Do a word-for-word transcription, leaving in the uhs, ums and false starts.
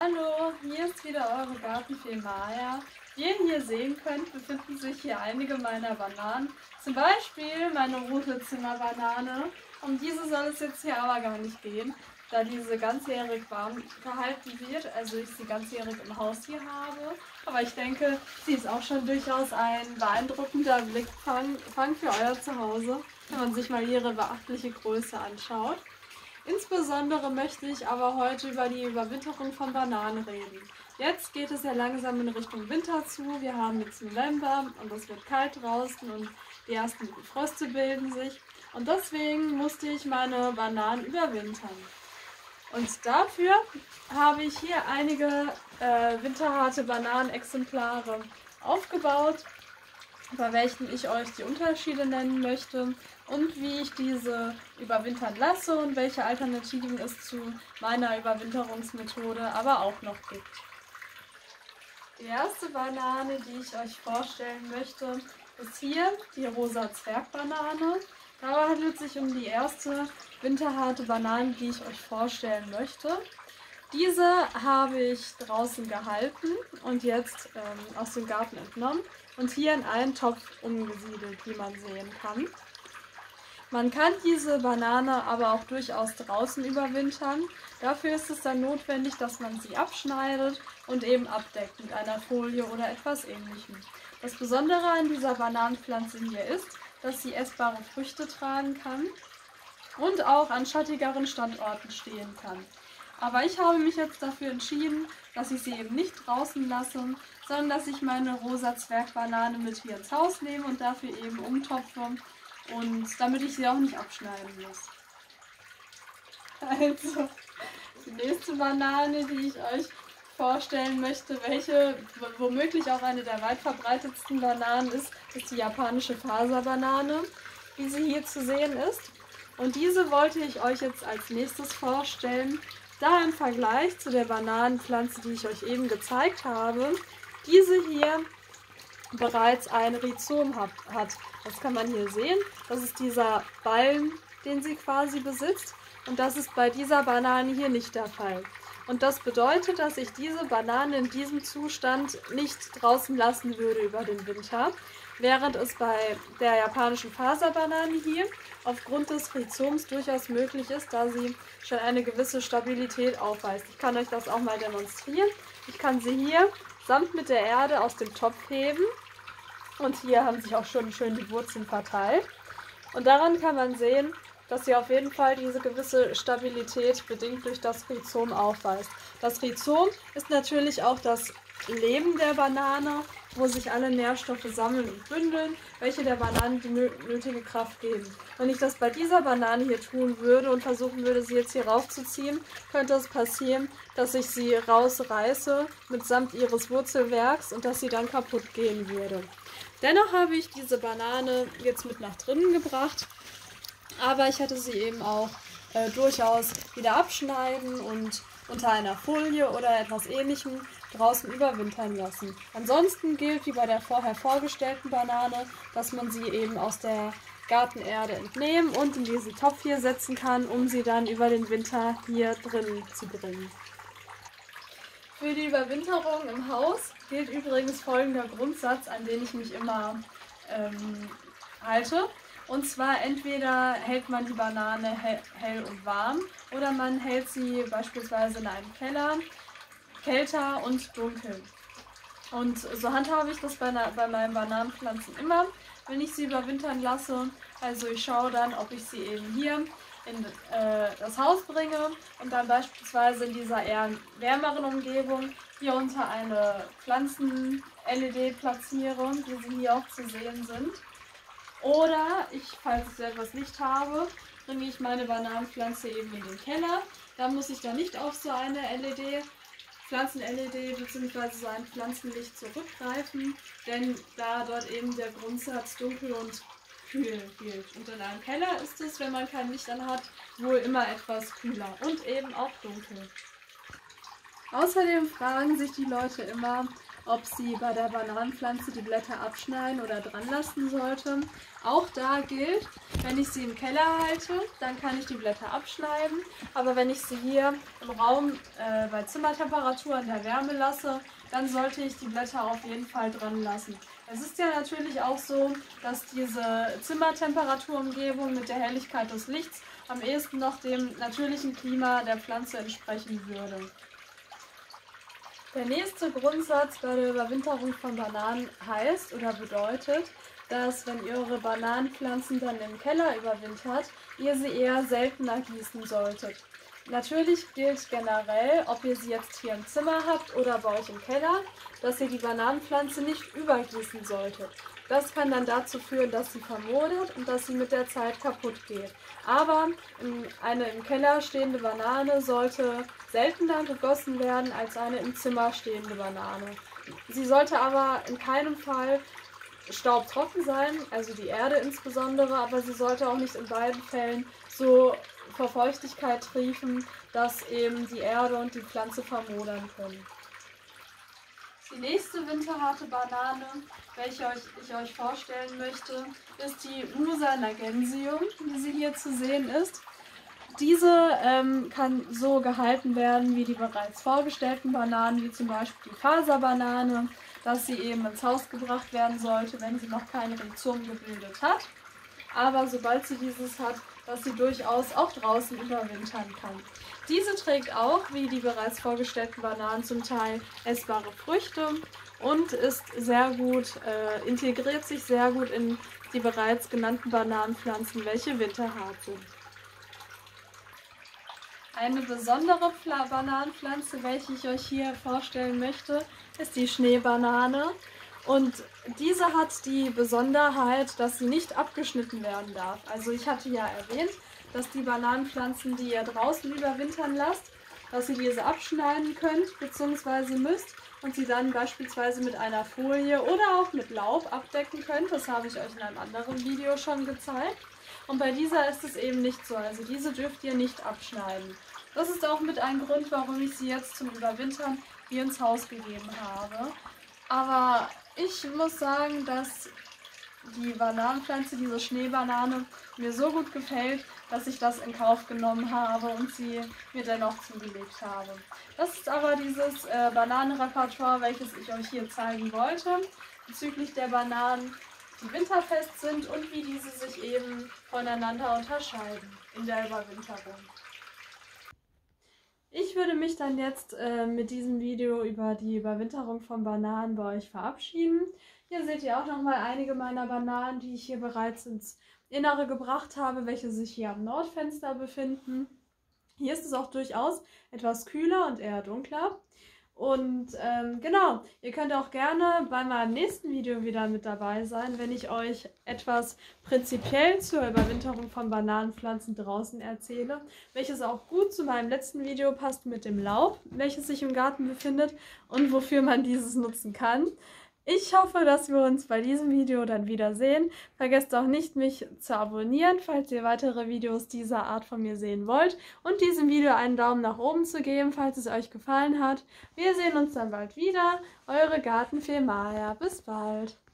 Hallo, hier ist wieder eure Gartenfee Maya. Wie ihr hier sehen könnt, befinden sich hier einige meiner Bananen. Zum Beispiel meine rote Zimmerbanane. Um diese soll es jetzt hier aber gar nicht gehen, da diese ganzjährig warm gehalten wird, also ich sie ganzjährig im Haus hier habe. Aber ich denke, sie ist auch schon durchaus ein beeindruckender Blickfang Fang für euer Zuhause, wenn man sich mal ihre beachtliche Größe anschaut. Insbesondere möchte ich aber heute über die Überwinterung von Bananen reden. Jetzt geht es ja langsam in Richtung Winter zu. Wir haben jetzt November und es wird kalt draußen und die ersten Fröste bilden sich. Und deswegen musste ich meine Bananen überwintern. Und dafür habe ich hier einige äh, winterharte Bananenexemplare aufgebaut, bei welchen ich euch die Unterschiede nennen möchte und wie ich diese überwintern lasse und welche Alternativen es zu meiner Überwinterungsmethode aber auch noch gibt. Die erste Banane, die ich euch vorstellen möchte, ist hier die rosa Zwergbanane. Dabei handelt es sich um die erste winterharte Banane, die ich euch vorstellen möchte. Diese habe ich draußen gehalten und jetzt ähm, aus dem Garten entnommen und hier in einen Topf umgesiedelt, wie man sehen kann. Man kann diese Banane aber auch durchaus draußen überwintern. Dafür ist es dann notwendig, dass man sie abschneidet und eben abdeckt mit einer Folie oder etwas Ähnlichem. Das Besondere an dieser Bananenpflanze hier ist, dass sie essbare Früchte tragen kann und auch an schattigeren Standorten stehen kann. Aber ich habe mich jetzt dafür entschieden, dass ich sie eben nicht draußen lasse, sondern dass ich meine rosa Zwergbanane mit hier ins Haus nehme und dafür eben umtopfe, und damit ich sie auch nicht abschneiden muss. Also, die nächste Banane, die ich euch vorstellen möchte, welche womöglich auch eine der weit verbreitetsten Bananen ist, ist die japanische Faserbanane, wie sie hier zu sehen ist. Und diese wollte ich euch jetzt als nächstes vorstellen, da im Vergleich zu der Bananenpflanze, die ich euch eben gezeigt habe, diese hier bereits ein Rhizom hat. Das kann man hier sehen. Das ist dieser Ballen, den sie quasi besitzt. Und das ist bei dieser Banane hier nicht der Fall. Und das bedeutet, dass ich diese Banane in diesem Zustand nicht draußen lassen würde über den Winter, während es bei der japanischen Faserbanane hier aufgrund des Rhizoms durchaus möglich ist, da sie schon eine gewisse Stabilität aufweist. Ich kann euch das auch mal demonstrieren. Ich kann sie hier samt mit der Erde aus dem Topf heben und hier haben sich auch schon schön die Wurzeln verteilt. Und daran kann man sehen, dass sie auf jeden Fall diese gewisse Stabilität bedingt durch das Rhizom aufweist. Das Rhizom ist natürlich auch das Leben der Banane, wo sich alle Nährstoffe sammeln und bündeln, welche der Banane die nötige Kraft geben. Wenn ich das bei dieser Banane hier tun würde und versuchen würde, sie jetzt hier raufzuziehen, könnte es passieren, dass ich sie rausreiße mitsamt ihres Wurzelwerks und dass sie dann kaputt gehen würde. Dennoch habe ich diese Banane jetzt mit nach drinnen gebracht, aber ich hätte sie eben auch äh, durchaus wieder abschneiden und unter einer Folie oder etwas Ähnlichem draußen überwintern lassen. Ansonsten gilt wie bei der vorher vorgestellten Banane, dass man sie eben aus der Gartenerde entnehmen und in diesen Topf hier setzen kann, um sie dann über den Winter hier drin zu bringen. Für die Überwinterung im Haus gilt übrigens folgender Grundsatz, an den ich mich immer ähm, halte. Und zwar entweder hält man die Banane hell und warm oder man hält sie beispielsweise in einem Keller kälter und dunkel. Und so handhabe ich das bei, bei meinen Bananenpflanzen immer, wenn ich sie überwintern lasse. Also ich schaue dann, ob ich sie eben hier in äh, das Haus bringe und dann beispielsweise in dieser eher wärmeren Umgebung hier unter eine Pflanzen-L E D platziere, wie sie hier auch zu sehen sind. Oder ich, falls ich etwas Licht habe, bringe ich meine Bananenpflanze eben in den Keller. Da muss ich dann nicht auf so eine L E D, Pflanzen-L E D bzw. so ein Pflanzenlicht zurückgreifen, denn da dort eben der Grundsatz dunkel und kühl gilt. Und in einem Keller ist es, wenn man kein Licht an hat, wohl immer etwas kühler und eben auch dunkel. Außerdem fragen sich die Leute immer, ob sie bei der Bananenpflanze die Blätter abschneiden oder dran lassen sollte. Auch da gilt, wenn ich sie im Keller halte, dann kann ich die Blätter abschneiden. Aber wenn ich sie hier im Raum äh, bei Zimmertemperatur in der Wärme lasse, dann sollte ich die Blätter auf jeden Fall dran lassen. Es ist ja natürlich auch so, dass diese Zimmertemperaturumgebung mit der Helligkeit des Lichts am ehesten noch dem natürlichen Klima der Pflanze entsprechen würde. Der nächste Grundsatz bei der Überwinterung von Bananen heißt oder bedeutet, dass wenn ihr eure Bananenpflanzen dann im Keller überwintert, ihr sie eher seltener gießen solltet. Natürlich gilt generell, ob ihr sie jetzt hier im Zimmer habt oder bei euch im Keller, dass ihr die Bananenpflanze nicht übergießen solltet. Das kann dann dazu führen, dass sie vermodert und dass sie mit der Zeit kaputt geht. Aber eine im Keller stehende Banane sollte seltener gegossen werden als eine im Zimmer stehende Banane. Sie sollte aber in keinem Fall staubtrocken sein, also die Erde insbesondere, aber sie sollte auch nicht in beiden Fällen so vor Feuchtigkeit triefen, dass eben die Erde und die Pflanze vermodern können. Die nächste winterharte Banane, welche ich euch vorstellen möchte, ist die Musa nagensium, wie sie hier zu sehen ist. Diese ähm, kann so gehalten werden wie die bereits vorgestellten Bananen, wie zum Beispiel die Faserbanane, dass sie eben ins Haus gebracht werden sollte, wenn sie noch kein Rhizom gebildet hat. Aber sobald sie dieses hat, dass sie durchaus auch draußen überwintern kann. Diese trägt auch, wie die bereits vorgestellten Bananen, zum Teil essbare Früchte und ist sehr gut, äh, integriert sich sehr gut in die bereits genannten Bananenpflanzen, welche winterhart sind. Eine besondere Bananenpflanze, welche ich euch hier vorstellen möchte, ist die Schneebanane. Und diese hat die Besonderheit, dass sie nicht abgeschnitten werden darf. Also ich hatte ja erwähnt, dass die Bananenpflanzen, die ihr draußen überwintern lasst, dass ihr diese abschneiden könnt bzw. müsst und sie dann beispielsweise mit einer Folie oder auch mit Laub abdecken könnt. Das habe ich euch in einem anderen Video schon gezeigt. Und bei dieser ist es eben nicht so. Also diese dürft ihr nicht abschneiden. Das ist auch mit ein Grund, warum ich sie jetzt zum Überwintern hier ins Haus gegeben habe. Aber ich muss sagen, dass die Bananenpflanze, diese Schneebanane, mir so gut gefällt, dass ich das in Kauf genommen habe und sie mir dennoch zugelegt habe. Das ist aber dieses äh, Bananenrepertoire, welches ich euch hier zeigen wollte, bezüglich der Bananen, die winterfest sind und wie diese sich eben voneinander unterscheiden in der Überwinterung. Ich würde mich dann jetzt äh, mit diesem Video über die Überwinterung von Bananen bei euch verabschieden. Hier seht ihr auch nochmal einige meiner Bananen, die ich hier bereits ins Innere gebracht habe, welche sich hier am Nordfenster befinden. Hier ist es auch durchaus etwas kühler und eher dunkler. Und ähm, genau, ihr könnt auch gerne bei meinem nächsten Video wieder mit dabei sein, wenn ich euch etwas prinzipiell zur Überwinterung von Bananenpflanzen draußen erzähle, welches auch gut zu meinem letzten Video passt mit dem Laub, welches sich im Garten befindet und wofür man dieses nutzen kann. Ich hoffe, dass wir uns bei diesem Video dann wiedersehen. Vergesst auch nicht, mich zu abonnieren, falls ihr weitere Videos dieser Art von mir sehen wollt. Und diesem Video einen Daumen nach oben zu geben, falls es euch gefallen hat. Wir sehen uns dann bald wieder. Eure Gartenfee Maja. Bis bald.